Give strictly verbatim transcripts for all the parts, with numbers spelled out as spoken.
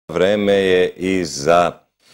Vreme je i za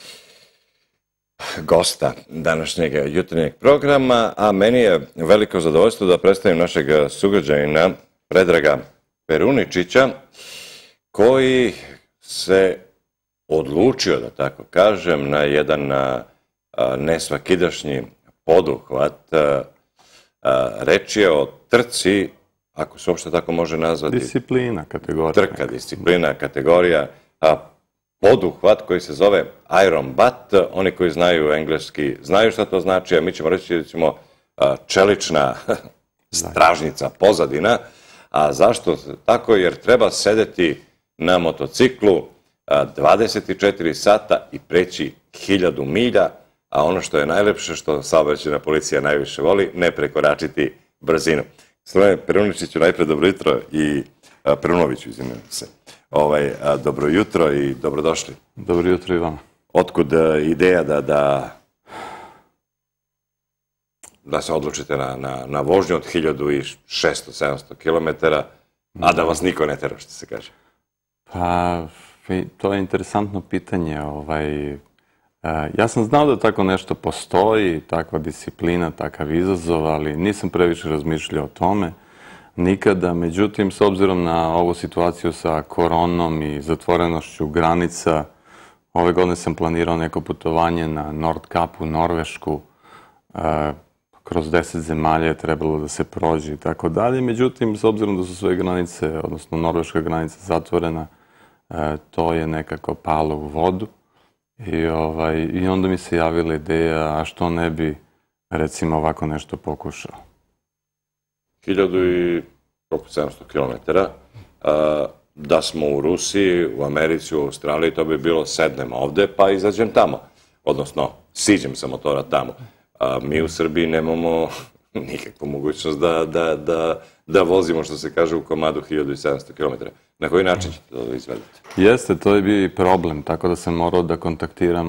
gosta današnjeg jutarnjeg programa, a meni je veliko zadovoljstvo da predstavim našeg sugrađanina Predraga Peruničića, koji se odlučio, da tako kažem, na jedan nesvakidašnji poduhvat. Reč je o trci, ako se uopšte tako može nazvati. Disciplina, kategorija. Trka, disciplina, kategorija, poduhvat koji se zove Iron Butt. Oni koji znaju engleski znaju šta to znači, a mi ćemo reći, recimo, čelična stražnica, pozadina. A zašto tako? Jer treba sedeti na motociklu dvadeset četiri sata i preći hiljadu milja, a ono što je najlepše, što saobraćajna policija najviše voli, ne prekoračiti brzinu. Gospodine Peruničiću, najpred dobro jutro i Perunoviću, izvinjam se. Dobro jutro i dobrodošli. Dobro jutro i vama. Otkud ideja da da se odlučite na vožnju od hiljadu šesto do sedamsto kilometara, a da vas niko ne tera, što se kaže? Pa, to je interesantno pitanje. Ja sam znao da tako nešto postoji, takva disciplina, takav izazov, ali nisam previše razmišljao o tome nikada. Međutim, s obzirom na ovu situaciju sa koronom i zatvorenošću granica, ove godine sam planirao neko putovanje na Nordkap u Norvešku. Kroz deset zemalja je trebalo da se prođe i tako dalje. Međutim, s obzirom da su sve granice, odnosno norveška granica zatvorena, to je nekako palo u vodu. I onda mi se javila ideja, a što ne bi, recimo, ovako nešto pokušao. Hiljadu i sedamsto kilometara. Da smo u Rusiji, u Americi, u Australiji, to bi bilo sednem ovde pa izađem tamo. Odnosno, siđem sa motora tamo. Mi u Srbiji nemamo nikakvu mogućnost da vozimo, što se kaže, u komadu hiljadu i sedamsto kilometara. Na koji način ćete to izvedete? Jeste, to je bio i problem, tako da sam morao da kontaktiram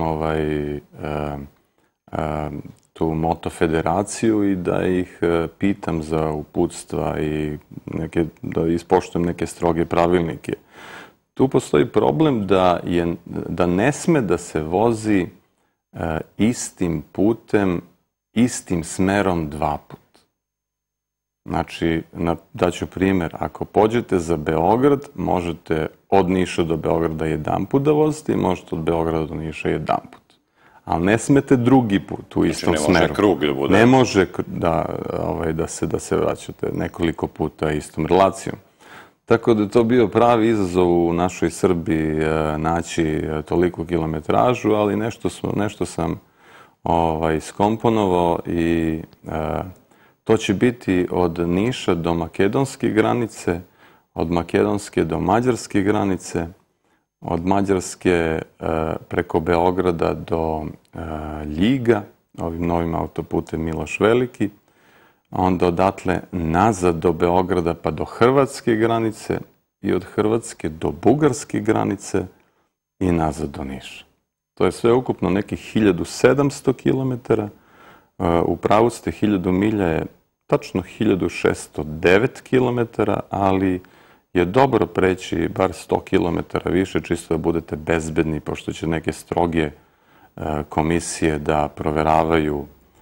tu Moto federaciju i da ih pitam za uputstva i da ispoštujem neke stroge pravilnike. Tu postoji problem da ne sme da se vozi istim putem, istim smerom dva put. Znači, daću primjer, ako pođete za Beograd, možete od Niša do Beograda jedan put da vozite i možete od Beograda do Niša jedan put. Ali ne smete drugi put u istom smeru. Znači, ne može krug da bude? Ne može da se vraćate nekoliko puta istom relacijom. Tako da je to bio pravi izazov u našoj Srbiji naći toliku kilometražu, ali nešto sam skomponovao i to će biti od Niša do makedonske granice, od makedonske do mađarske granice, od Mađarske preko Beograda do Ljiga, ovim novim autoputem Miloš Veliki, onda odatle nazad do Beograda pa do hrvatske granice i od Hrvatske do bugarske granice i nazad do Niša. To je sve ukupno nekih hiljadu sedamsto kilometara. U pravu ste, hiljadu milja je tačno hiljadu šesto devet kilometara, ali je dobro preći bar sto kilometara više, čisto da budete bezbedni, pošto će neke stroge komisije da proveravaju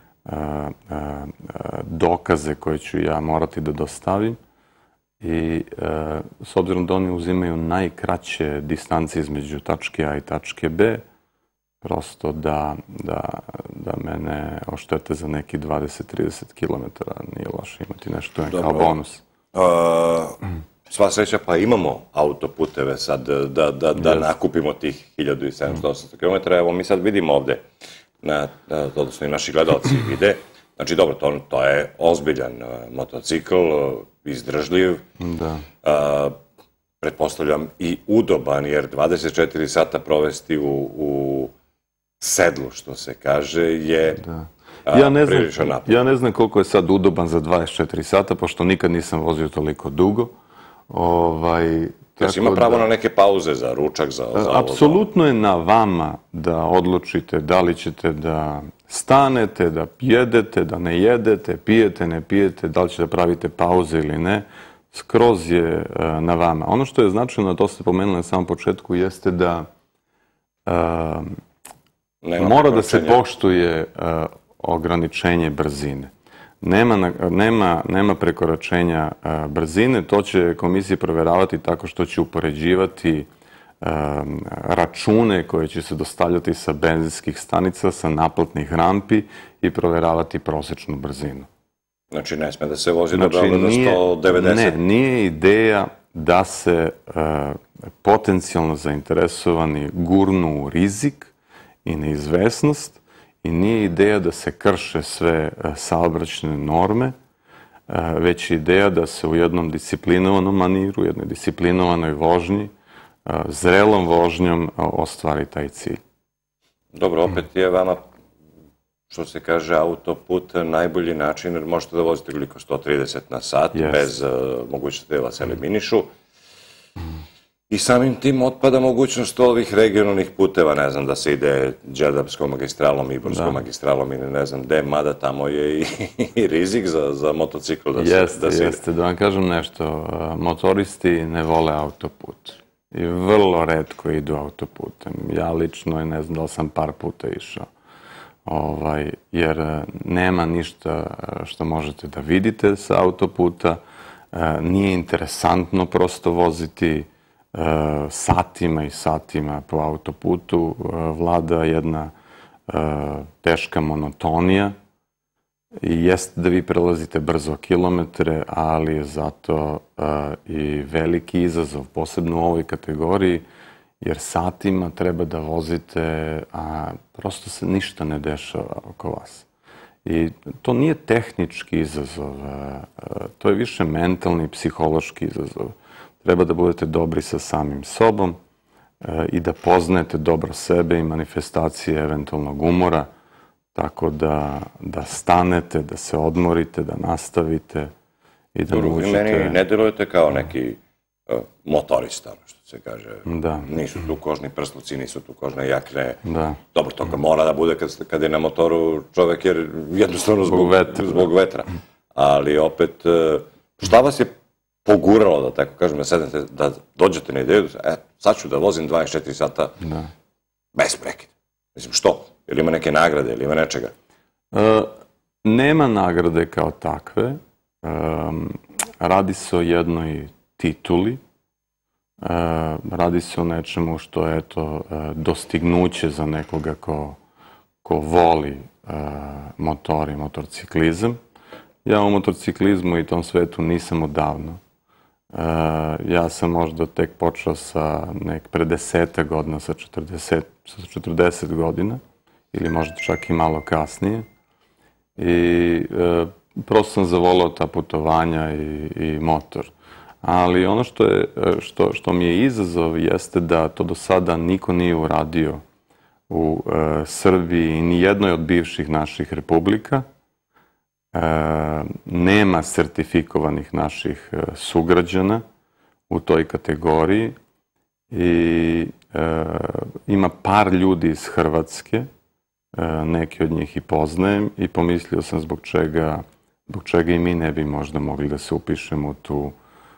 dokaze koje ću ja morati da dostavim. I s obzirom da oni uzimaju najkraće distance između tačke A i tačke B, prosto da mene oštete za neki dvadeset do trideset kilometara, nije loše imati nešto kao bonus. Sva sreća, pa imamo autoputeve sad da nakupimo tih hiljadu sedamsto do osamsto kilometara. Evo, mi sad vidimo ovde, odnosno i naši gledalci vide, znači dobro, to je ozbiljan motocikl, izdržljiv, pretpostavljam i udoban, jer dvadeset četiri sata provesti u sedlu, što se kaže, je prilično napad. Ja ne znam koliko je sad udoban za dvadeset četiri sata, pošto nikad nisam vozio toliko dugo. Jesi ima pravo na neke pauze za ručak, za ovo? Apsolutno je na vama da odlučite da li ćete da stanete, da jedete, da ne jedete, pijete, ne pijete, da li ćete da pravite pauze ili ne. Skroz je na vama. Ono što je značajno, to ste pomenuli na samom početku, jeste da mora da se poštuje ograničenje brzine. Nema prekoračenja brzine, to će komisija proveravati tako što će upoređivati račune koje će se dostavljati sa benzinskih stanica, sa naplatnih rampi i proveravati prosečnu brzinu. Znači ne sme da se vozi do Beograda sto devedeset? Ne, nije ideja da se potencijalno zainteresovani gurnu u rizik i neizvesnost i nije ideja da se krše sve saobraćajne norme, već je ideja da se u jednom disciplinovanom maniru, u jednoj disciplinovanoj vožnji, zrelom vožnjom ostvari taj cilj. Dobro, opet je vama, što se kaže, autoput najbolji način, jer možete da vozite koliko sto trideset na sat, bez mogućnosti da vas eliminišu. I samim tim otpada mogućnost ovih regionalnih puteva, ne znam, da se ide Đerdapskom magistralom, Ibarskom magistralom ili ne znam gde, mada tamo je i rizik za motocikl da se ide. Jeste, jeste. Da vam kažem nešto, motoristi ne vole autoput i vrlo retko idu autoputem. Ja lično ne znam da li sam par puta išao, jer nema ništa što možete da vidite sa autoputa, nije interesantno prosto voziti satima i satima po autoputu, vlada jedna teška monotonija i jeste da vi prelazite brzo kilometre, ali je zato i veliki izazov, posebno u ovoj kategoriji, jer satima treba da vozite, a prosto se ništa ne dešava oko vas. I to nije tehnički izazov, to je više mentalni i psihološki izazov. Treba da budete dobri sa samim sobom i da poznajete dobro sebe i manifestacije eventualnog umora, tako da stanete, da se odmorite, da nastavite i da naučite... Vi meni ne delujete kao neki motorista, što se kaže. Da. Nisu tu kožni prsluci, nisu tu kožne jakne. Da. Dobro, toga mora da bude kad je na motoru čovek, jer jednostavno zbog vetra. Ali opet, šta vas je poguralo, da tako kažem, da sednete, da dođete na ideju, e, sad ću da vozim dvadeset četiri sata bez prekida. Mislim, što? Ili ima neke nagrade, ili ima nečega? Nema nagrade kao takve. Radi se o jednoj tituli. Radi se o nečemu što je, eto, dostignuće za nekoga ko voli motor i motorciklizam. Ja u motorciklizmu i tom svetu nisam odavno. Ja sam možda tek počeo sa nek pre desetak godina, sa četrdeset godina, ili možda čak i malo kasnije. I prosto sam zavolao ta putovanja i motor. Ali ono što mi je izazov jeste da to do sada niko nije uradio u Srbiji i ni jednoj od bivših naših republika. Nema sertifikovanih naših sugrađana u toj kategoriji i ima par ljudi iz Hrvatske, neki od njih i poznajem i pomislio sam zbog čega zbog čega i mi ne bi možda mogli da se upišemo u tu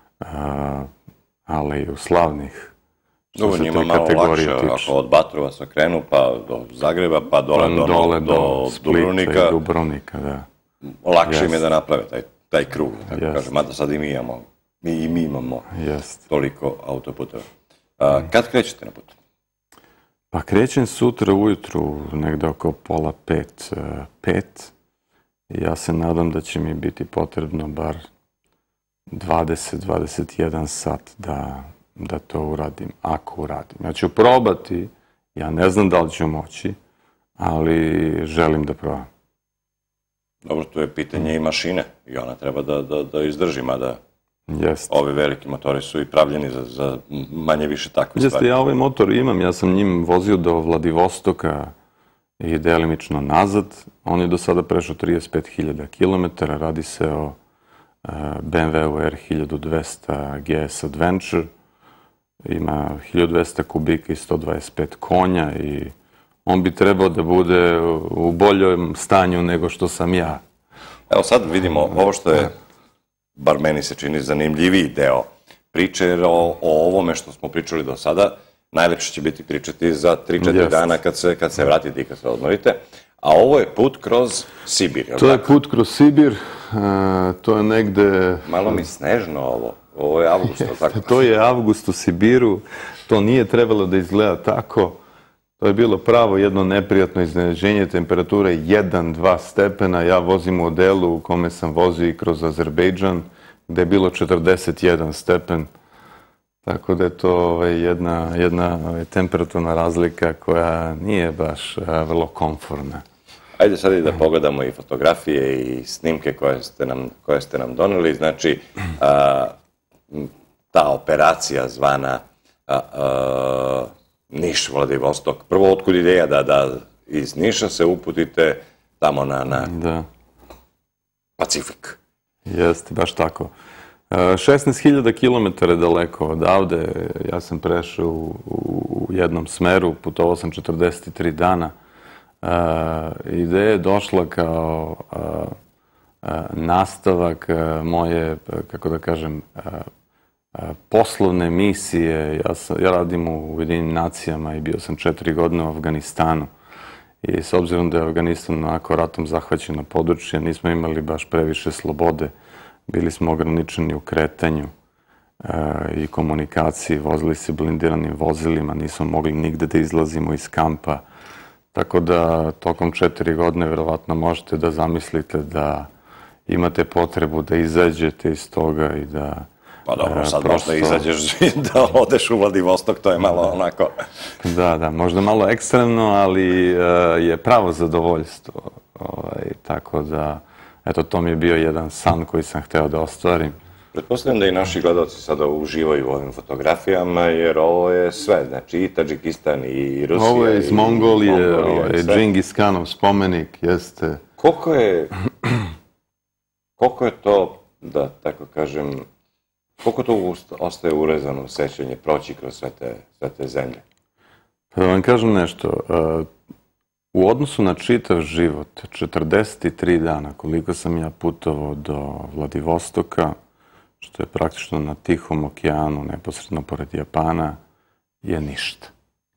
aleju slavnih. Dobro, njima malo lakše, ako od Batrovaca krenu, pa do Zagreba, pa dole do Dubrovnika. i Dubrovnika, da. Lakše im je da naprave taj krug, tako kažem. Mada sad i mi imamo, i mi imamo toliko autoputeva. Kad krećete na put? Pa krećem sutra ujutru, negde oko pola pet, pet. I ja se nadam da će mi biti potrebno bar dvadeset do dvadeset jedan sat da to uradim, ako uradim. Ja ću probati, ja ne znam da li ću moći, ali želim da probam. Dobro, to je pitanje i mašine i ona treba da izdrži, mada ovi veliki motori su i pravljeni za manje više takve stvari. Jeste, ja ovaj motor imam, ja sam njim vozio do Vladivostoka i delimično nazad. On je do sada prešao trideset pet hiljada kilometara, radi se o B M W R hiljadu dvesta G S Adventure. Ima hiljadu dvesta kubika i sto dvadeset pet konja i on bi trebao da bude u boljem stanju nego što sam ja. Evo sad vidimo ovo što je, bar meni se čini zanimljiviji deo priče, jer o ovome što smo pričali do sada najlepše će biti pričati za tri četiri Jeste. dana kad se, kad se vratite i kad se odmorite. A ovo je put kroz Sibir, jel' To je tako? put kroz Sibir, e, to je negde... Malo mi snežno ovo. Ovo je avgust, jel' tako? To je avgust u Sibiru, to nije trebalo da izgleda tako. To je bilo pravo jedno neprijatno iznenađenje, temperatura je jedan do dva stepena. Ja vozim u odelu u kome sam vozio i kroz Azerbejdžan, gde je bilo četrdeset jedan stepen. Tako da je to ovaj, jedna, jedna ovaj, temperaturna razlika koja nije baš a, vrlo komforna. Ajde sad i da pogledamo i fotografije i snimke koje ste nam, koje ste nam doneli. Znači, a, ta operacija zvana a, a, Niš Vladivostok. Prvo, otkud ideja da, da iz Niša se uputite tamo na, na Da, Pacifik? jeste, baš tako. šesnaest hiljada kilometara daleko odavde, ja sam prešao u, u jednom smeru, putovao sam četrdeset tri dana. E, ideja je došla kao e, e, nastavak e, moje, kako da kažem, e, e, poslovne misije. Ja, sam, ja radim u Ujedinjenim nacijama i bio sam četiri godine u Afganistanu. I s obzirom da je Afganistan onako ratom zahvaćeno područje, nismo imali baš previše slobode. Bili smo ograničeni u kretanju e, i komunikaciji, vozili se blindiranim vozilima, nismo mogli nigde da izlazimo iz kampa. Tako da tokom četiri godine verovatno možete da zamislite da imate potrebu da izađete iz toga i da... Pa dobro, e, sad prosto... možda izađeš da odeš u Vladivostok, to je malo onako... Da, da, možda malo ekstremno, ali e, je pravo zadovoljstvo. Ovaj, tako da... Eto, to mi je bio jedan san koji sam hteo da ostvarim. Pretpostavljam da i naši gledalci sada uživaju u ovim fotografijama, jer ovo je sve, znači i Tadžikistan, i Rusija, Ovo je iz i Mongolije, Mongolija, ovo je sve. Džingis Kanov spomenik, jeste. Koliko je, koliko je to, da tako kažem, koliko to ust- ostaje urezano u sećanje proći kroz sve te, sve te zemlje? Pa da vam kažem nešto, uh, u odnosu na čitav život, četrdeset tri dana, koliko sam ja putovao do Vladivostoka, što je praktično na Tihom okeanu, neposredno pored Japana, je ništa.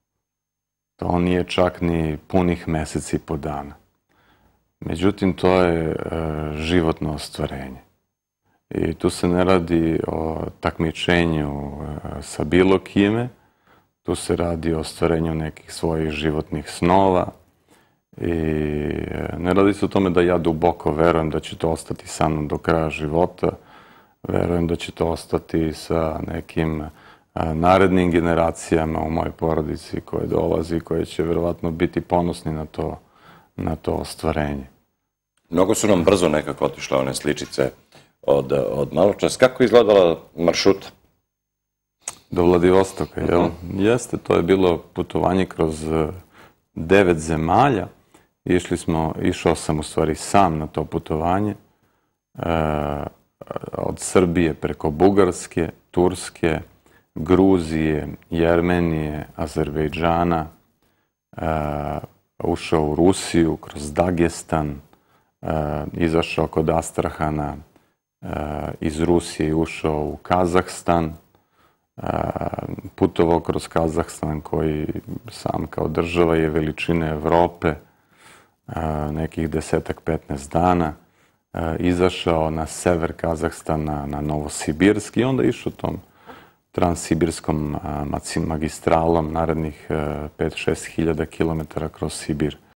To nije čak ni punih meseci i po dana. Međutim, to je e, životno ostvarenje. I tu se ne radi o takmičenju e, sa bilo kime, tu se radi o ostvarenju nekih svojih životnih snova i e, ne radi se o tome da ja duboko verujem da će to ostati sa mnom do kraja života. Verujem da će to ostati sa nekim a, narednim generacijama u mojoj porodici koje dolazi i koje će verovatno biti ponosni na to, na to ostvarenje. Mnogo su nam brzo nekako otišle one sličice od, od maločas. Kako je izgledala maršruta? Do Vladivostoka, jel? Jeste, to je bilo putovanje kroz devet zemalja. Išli smo, išao sam u stvari sam na to putovanje. E, od Srbije preko Bugarske, Turske, Gruzije, Jermenije, Azerbejdžana, e, ušao u Rusiju, kroz Dagestan, e, izašao kod Astrahana, e, iz Rusije ušao u Kazahstan, e, putovao kroz Kazahstan koji sam kao država je veličine Evrope, e, nekih desetak, petnaest dana, izašao na sever Kazahstana, na Novosibirsk i onda išao tom transsibirskom magistralom narednih pet do šest hiljada kilometara kroz Sibir.